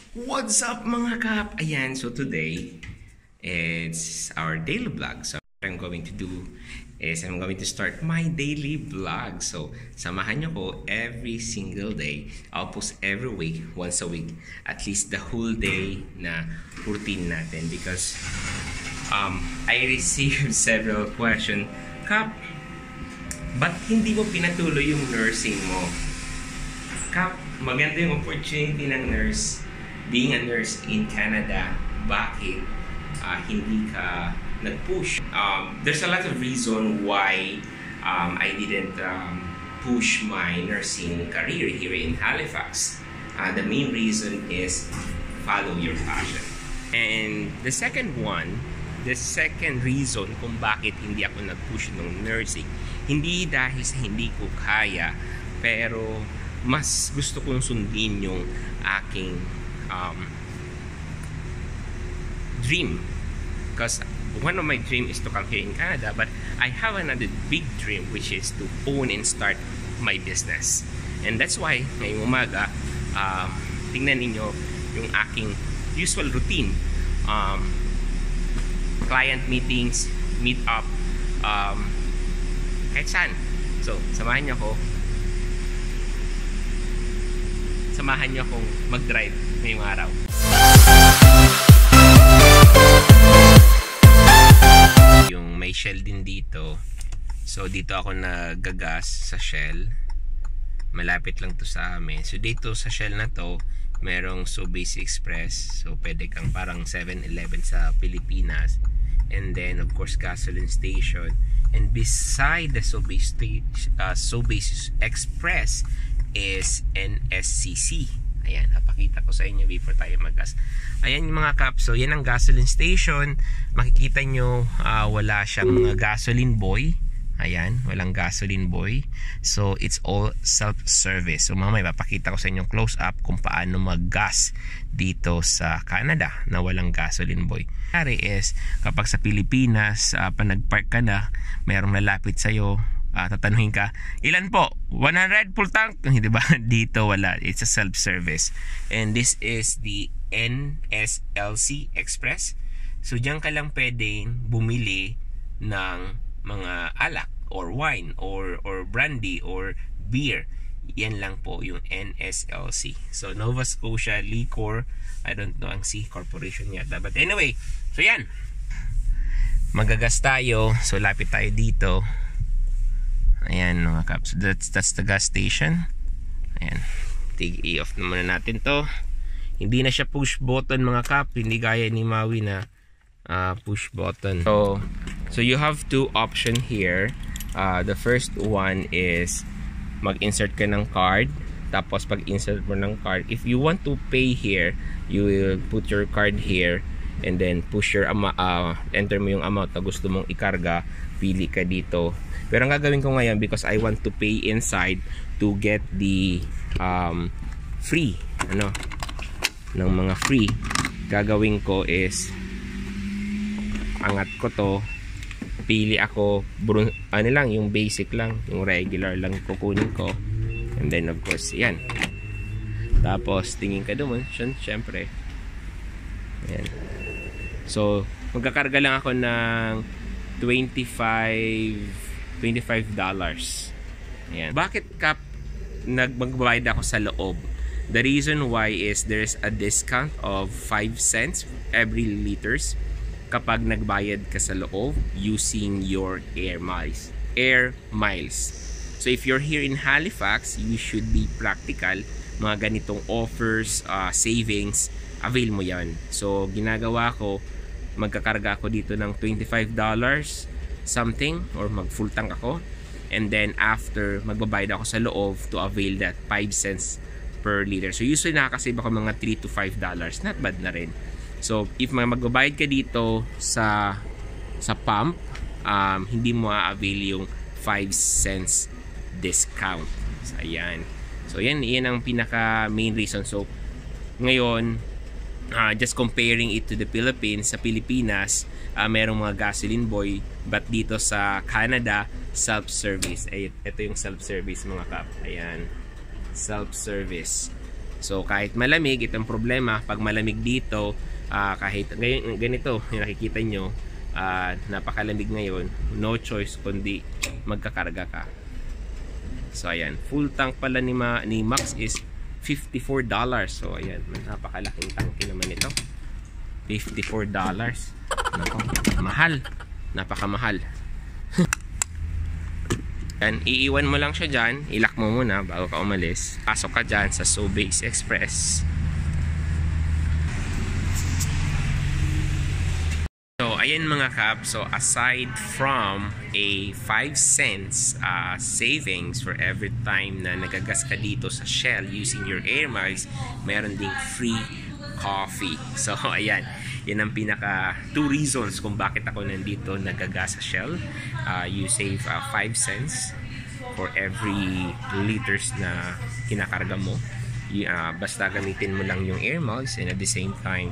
What's up mga kap? Ayan, so today it's our daily vlog. So what I'm going to do is I'm going to start my daily vlog. So samahan nyo ko every single day. I'll post every week, once a week, at least the whole day na routine natin. Because I received several questions. Kap, ba't hindi mo pinatuloy yung nursing mo? Kap, maganda yung opportunity ng nurse. Being a nurse in Canada, bakit hindi ka nag-push? There's a lot of reason why I didn't push my nursing career here in Halifax. The main reason is follow your passion. And the second reason kung bakit hindi ako nag-push ng nursing, hindi dahil sa hindi ko kaya, pero mas gusto kong sundin yung aking dream, because one of my dream is to come here in Canada, but I have another big dream, which is to own and start my business. And that's why ngayong umaga tingnan ninyo yung aking usual routine, client meetings, meet up, kahit saan. So samahan niyo akong mag-drive ngayong araw. Yung may Shell din dito. So dito ako nagagas sa Shell. Malapit lang to sa amin. So dito sa Shell na to, merong Sobeys Express. So pwede kang parang 7-Eleven sa Pilipinas. And then of course gasoline station. And beside the Sobeys Express is NSCC. Ayan, napakita ko sa inyo before tayo mag-gas. Ayan yung mga kap. So yan ang gasoline station. Makikita nyo wala siyang gasoline boy. Ayan, walang gasoline boy. So it's all self-service. So mamaya papakita ko sa inyo close up kung paano mag-gas dito sa Canada na walang gasoline boy. Kari is kapag sa Pilipinas pa nag-park ka na, mayroong lalapit sa'yo, tatanungin ka, ilan po? 100 full tank? Diba? Dito wala. It's a self-service. And this is the NSLC Express. So diyan ka lang pwedeng bumili ng mga alak or wine or brandy or beer. Yan lang po yung NSLC. So Nova Scotia Liquor, I don't know ang C Corporation yata. But anyway, so yan. Magagas tayo. So lapit tayo dito. Ayan mga kaps, that's the gas station. Ayan, i-off na muna natin to. Hindi na siya push button mga kap, hindi gaya ni Maui na push button. So you have two option here. The first one is mag-insert ka ng card. Tapos pag insert mo ng card, if you want to pay here, you will put your card here and then push your enter mo yung amount na gusto mong ikarga, pili ka dito. Pero ang gagawin ko ngayon, because I want to pay inside to get the free ng mga free, gagawin ko is angat ko to, pili ako yung basic lang, yung regular lang kukunin ko, and then of course yan, tapos tingin ka doon syempre. Ayan. So magkakarga lang ako ng $25. Ayan. Bakit kap magbabayad ako sa loob? The reason why is there's a discount of 5 cents every liters kapag nagbayad ka sa loob using your air miles. So if you're here in Halifax, you should be practical. Mga ganitong offers, savings, avail mo yan. So ginagawa ko, magkakarga ako dito ng $25 something, or mag full tank ako, and then after magbabayad ako sa loob to avail that 5 cents per liter. So usually nakakasave ako mga $3 to $5. Not bad na rin. So if magbabayad ka dito sa pump, hindi mo avail yung 5 cents discount. So ayan. So yan ang pinaka main reason. So ngayon, just comparing it to the Philippines, sa Pilipinas merong mga gasoline boy, but dito sa Canada self-service. Ito yung self-service mga kap. Ayan, self-service. So kahit malamig, itong problema pag malamig dito, kahit ganito yung nakikita nyo, napakalamig ngayon, no choice kundi magkakarga ka. So ayan, full tank pala ni Max is $54. So ayan, napakalaking tangke naman ito. $54. Nako, mahal. Napakamahal. Yan, iiwan mo lang siya dyan, ilak mo muna bago ka umalis. Pasok ka dyan sa Sobeys Express. So ayan mga kap, so aside from a 5 cents savings for every time na nagagas ka dito sa Shell using your Air Miles, meron ding free coffee. So ayan, yan ang pinaka 2 reasons kung bakit ako nandito nagagas sa Shell. You save 5 cents for every liters na kinakarga mo. Basta gamitin mo lang yung Air Miles, and at the same time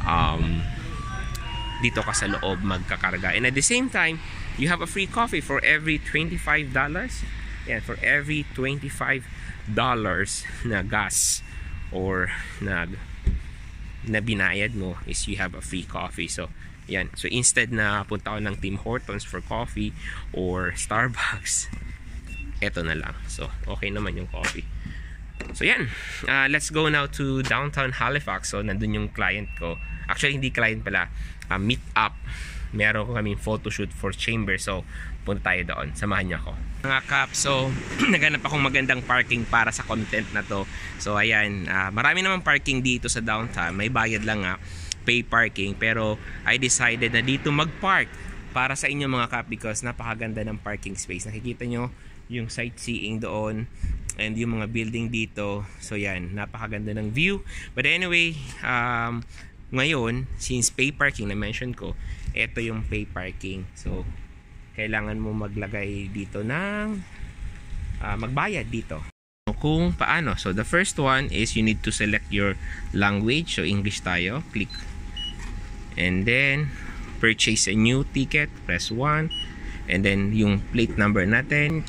dito ka sa loob magkakarga, and at the same time you have a free coffee for every $25. Yeah, for every $25 na gas or na binayad mo is you have a free coffee. So yan, so instead na punta ako ng Tim Hortons for coffee or Starbucks, eto na lang. So okay naman yung coffee. So yan, let's go now to downtown Halifax. So nandun yung client ko. Actually hindi client pala, meet up. Meron ko kaming photoshoot for chamber. So punta tayo doon, samahan niyo ako mga kap. So naghanap akong magandang parking para sa content na to. So ayan, marami naman parking dito sa downtown. May bayad lang pay parking, pero I decided na dito mag-park para sa inyo mga kap, because napakaganda ng parking space. Nakikita nyo yung sightseeing doon and yung mga building dito. So yan, napakaganda ng view. But anyway, ngayon, since pay parking na mention ko, ito yung pay parking. So kailangan mo maglagay dito ng magbayad dito. So, kung paano, so the first one is you need to select your language. So English tayo, click, and then purchase a new ticket, press 1, and then yung plate number natin,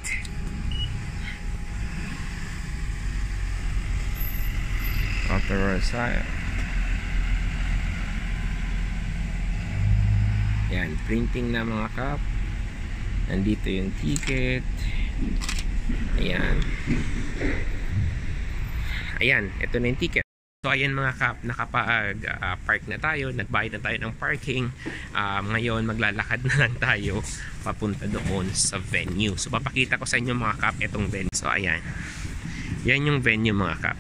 authorize. Yan, printing na mga kap. Nandito yung ticket. Ayan. Ayan, ito na yung ticket. So ayan mga kap, nakapag-park na tayo. Nagbayad na tayo ng parking. Ngayon maglalakad na lang tayo papunta doon sa venue. So papakita ko sa inyo mga kap itong venue. So ayan, yan yung venue mga kap,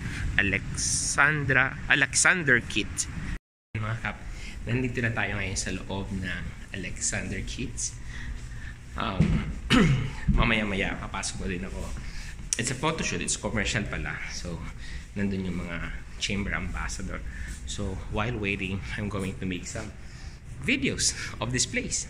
Alexander Kidd. Mga kap, nandito na tayo ngayon sa loob ng Alexander Kidd. Mamaya papasok ko din ako. It's a photo shoot, it's commercial pala. So nandun yung mga chamber ambassador. So while waiting, I'm going to make some videos of this place.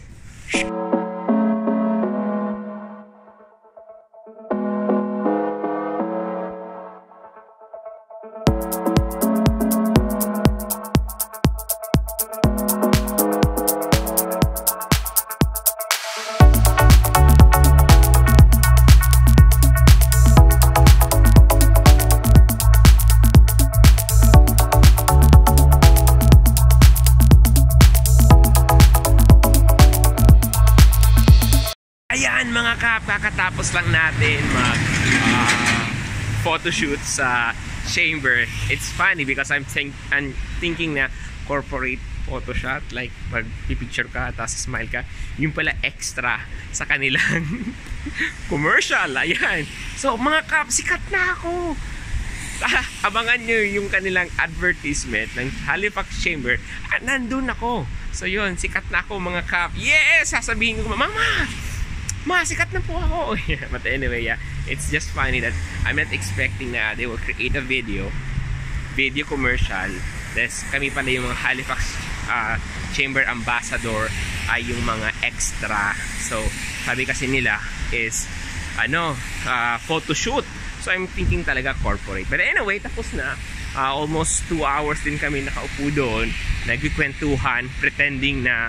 Ayan mga kap, kakatapos lang natin mag photoshoot sa chamber. It's funny because I'm thinking na corporate photo shot, like mag-picture ka tapos smile ka, yung pala extra sa kanilang commercial. Ayan, so mga kap, sikat na ako. Abangan nyo yung kanilang advertisement ng Halifax Chamber. Nandun ako. So yun, sikat na ako mga kap. Yes! Sasabihin ko, Mama, sikat na po ako. But anyway, yeah, it's just funny that I'm not expecting na they will create a video commercial. That's kami pala yung mga Halifax Chamber Ambassador ay yung mga extra. So sabi kasi nila is photo shoot. So I'm thinking talaga corporate. But anyway, tapos na. Almost 2 hours din kami nakaupo doon, nagkikwentuhan, pretending na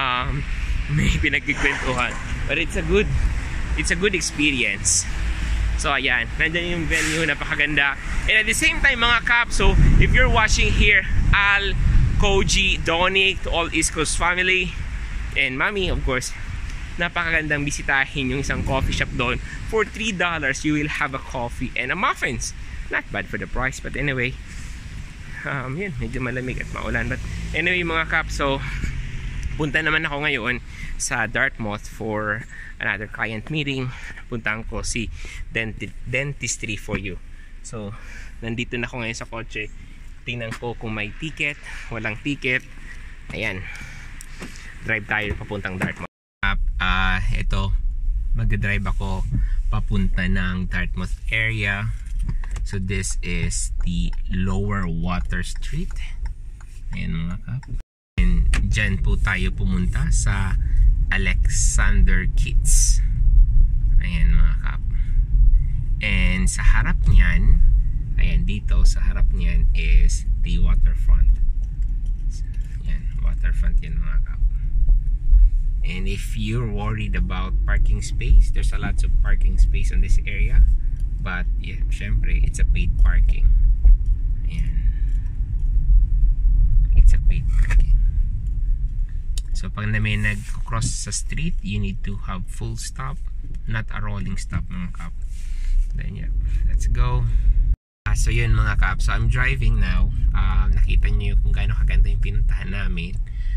may pinagkikwentuhan. But it's a good experience. So ayan, nandyan yung venue, napakaganda. And at the same time mga kap, so if you're watching here, Al, Koji, Donic, to all East Coast family, and Mami of course, napakagandang bisitahin yung isang coffee shop doon. For $3 you will have a coffee and a muffins. Not bad for the price, but anyway, yun, medyo malamig at maulan. But anyway mga kap, so punta naman ako ngayon sa Dartmouth for another client meeting. Puntahan ko si Dentistry for You. So nandito na ako ngayon sa kotse. Tingnan ko kung may ticket, walang ticket. Ayan, drive tayo papuntang Dartmouth. Ito, mag-drive ako papunta ng Dartmouth area. So this is the Lower Water Street. Ayan mga kap. And dyan po tayo pumunta sa Alexander Keats. Ayan mga kap. And sa harap niyan, ayan dito sa harap niyan is the waterfront. Ayan, waterfront yan mga kap. And if you're worried about parking space, there's a lot of parking space in this area. But yeah, syempre, it's a paid parking. Ayan. It's a paid parking. So pag na may nag-cross sa street, you need to have full stop, not a rolling stop mga kap. Then yeah, let's go. So yun mga kap, so I'm driving now. Nakita nyo kung gaano kaganda yung pinuntahan namin.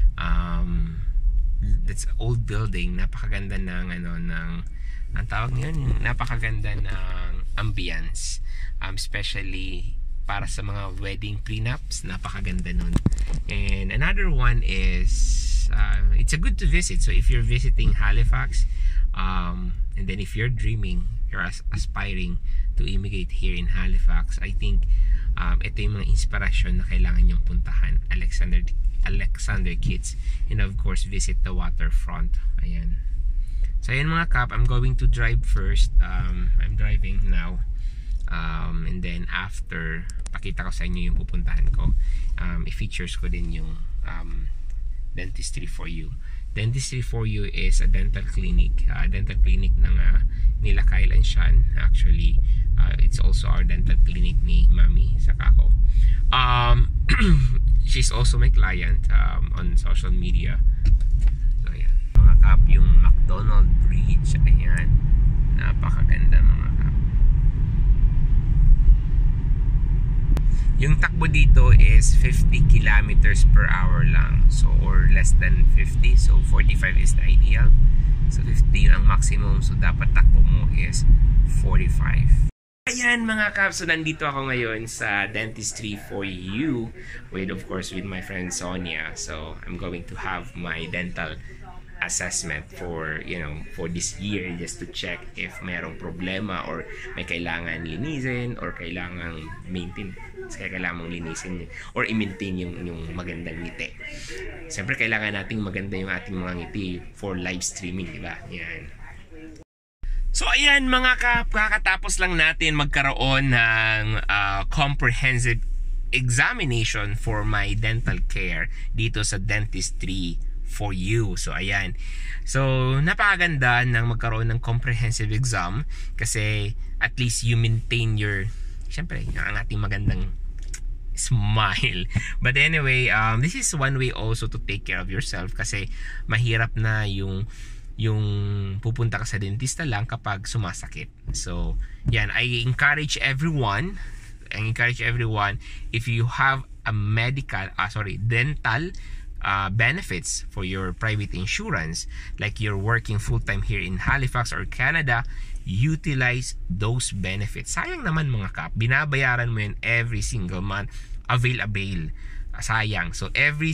That's old building, napakaganda ng ang tawag ngayon, napakaganda ng ambience, especially para sa mga wedding prenups, napakaganda nun. And another one is it's a good to visit. So if you're visiting Halifax, and then if you're dreaming, you're aspiring to immigrate here in Halifax, I think ito yung mga inspirasyon na kailangan nyong puntahan. Alexander Keats, and of course visit the waterfront. Ayan. So ayan mga kap, I'm going to drive first. I'm driving now, and then after, pakita ko sa inyo yung pupuntahan ko. I-features ko din yung Dentistry for You. Dentistry for You is a dental clinic. Dental clinic ng nila Kyle and Sean. Actually, it's also our dental clinic ni Mami sa Kako. She's also my client on social media. So ayan mga kap, yung McDonald Bridge, ayan, napakaganda mga kap. Yung takbo dito is 50 kilometers per hour lang, so or less than 50, so 45 is the ideal. So 50 ang maximum, so dapat takbo mo is 45. Ayan mga kap, so nandito ako ngayon sa Dentistry for You with of course with my friend Sonia. So I'm going to have my dental assessment for for this year, just to check if mayroong problema or may kailangan linisin or kailangan maintain, kailangan mong linisin or i-maintain yung magandang ngiti. Siyempre kailangan nating maganda yung ating mga ngiti for live streaming, diba? Yan. So ayan mga kap, kakatapos lang natin magkaroon ng comprehensive examination for my dental care dito sa Dentistry for You. So ayan, so napakaganda ng magkaroon ng comprehensive exam kasi at least you maintain your, syempre, ang ating magandang smile. But anyway, this is one way also to take care of yourself kasi mahirap na yung pupunta ka sa dentista lang kapag sumasakit. So yan, I encourage everyone if you have a dental benefits for your private insurance, like you're working full-time here in Halifax or Canada, utilize those benefits. Sayang naman mga kap, binabayaran mo yun every single month. Avail. Sayang. So every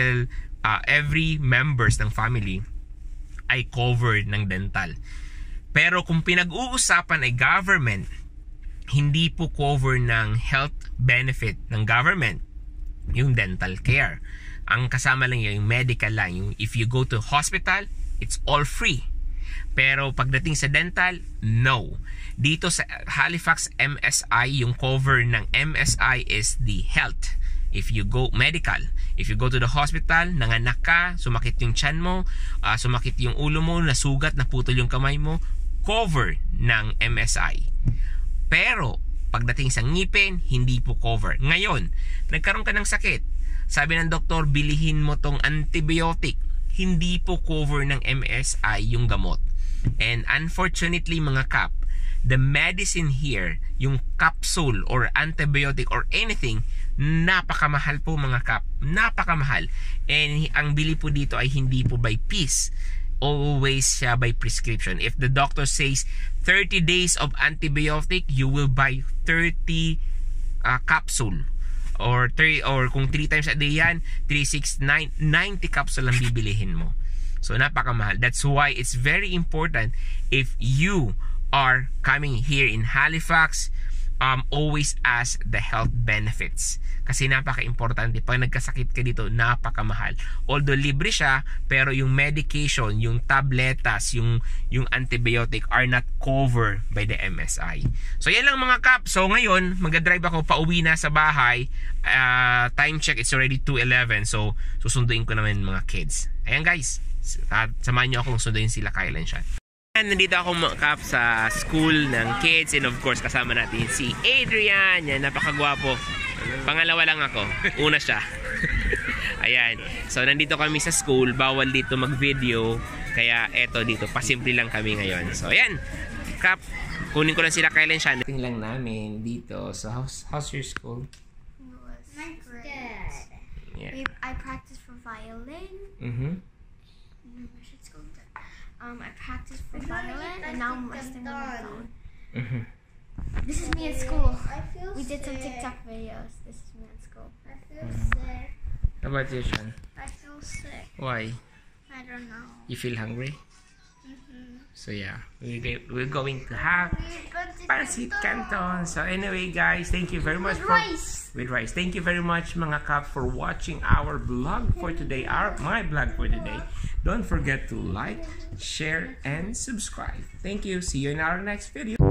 members ng family ay covered ng dental. Pero kung pinag-uusapan ay government, hindi po cover ng health benefit ng government yung dental care. Ang kasama lang yung medical lang. Yung if you go to hospital, it's all free. Pero pagdating sa dental, no. Dito sa Halifax MSI, yung cover ng MSI is the health. If you go medical, if you go to the hospital, nanganak ka, sumakit yung tiyan mo, sumakit yung ulo mo, nasugat, naputol yung kamay mo, cover ng MSI. Pero, pagdating sa ngipin, hindi po cover. Ngayon, nagkaroon ka ng sakit. Sabi ng doktor, bilihin mo tong antibiotic. Hindi po cover ng MSI yung gamot. And unfortunately, mga kap, the medicine here, yung capsule or antibiotic or anything, napakamahal po mga kap. Napakamahal. And ang bili po dito ay hindi po by piece. Always siya by prescription. If the doctor says 30 days of antibiotic, you will buy 30 capsule. Or kung 3 times a day yan, 3, 6, 9, 90 capsule ang bibilihin mo. So napakamahal. That's why it's very important if you are coming here in Halifax, always ask the health benefits. Kasi napaka-importante. Pag nagkasakit ka dito, napakamahal. Although libre siya, pero yung medication, yung tabletas, yung antibiotic are not covered by the MSI. So yan lang mga kap. So ngayon, mag-drive ako pauwi na sa bahay. Time check, it's already 2:11. So susunduin ko naman mga kids. Ayan guys, samahan nyo akong sunduin sila Kyle and Sean. Nandito ako mga kap sa school ng kids, and of course kasama natin si Adrian. Yan, napakagwapo. Pangalawa lang ako, una siya. Ayan, so nandito kami sa school. Bawal dito mag-video, kaya eto dito, pasimple lang kami ngayon. So ayan, kap, kunin ko lang sila Kyle and Sean. Tingnan lang namin dito. So how's your school? It was good. Yeah. I practiced for violin. I practiced for violin, and now I'm resting on my phone. This is me at school. We did some TikTok videos. This is me at school. I feel sick. How about you, Sean? I feel sick. Why? I don't know. You feel hungry? So yeah, we're going to have Pancit Canton. So anyway guys, thank you very much with rice. Thank you very much mga kap for watching our vlog for today, my vlog for today. Don't forget to like, share, and subscribe. Thank you. See you in our next video.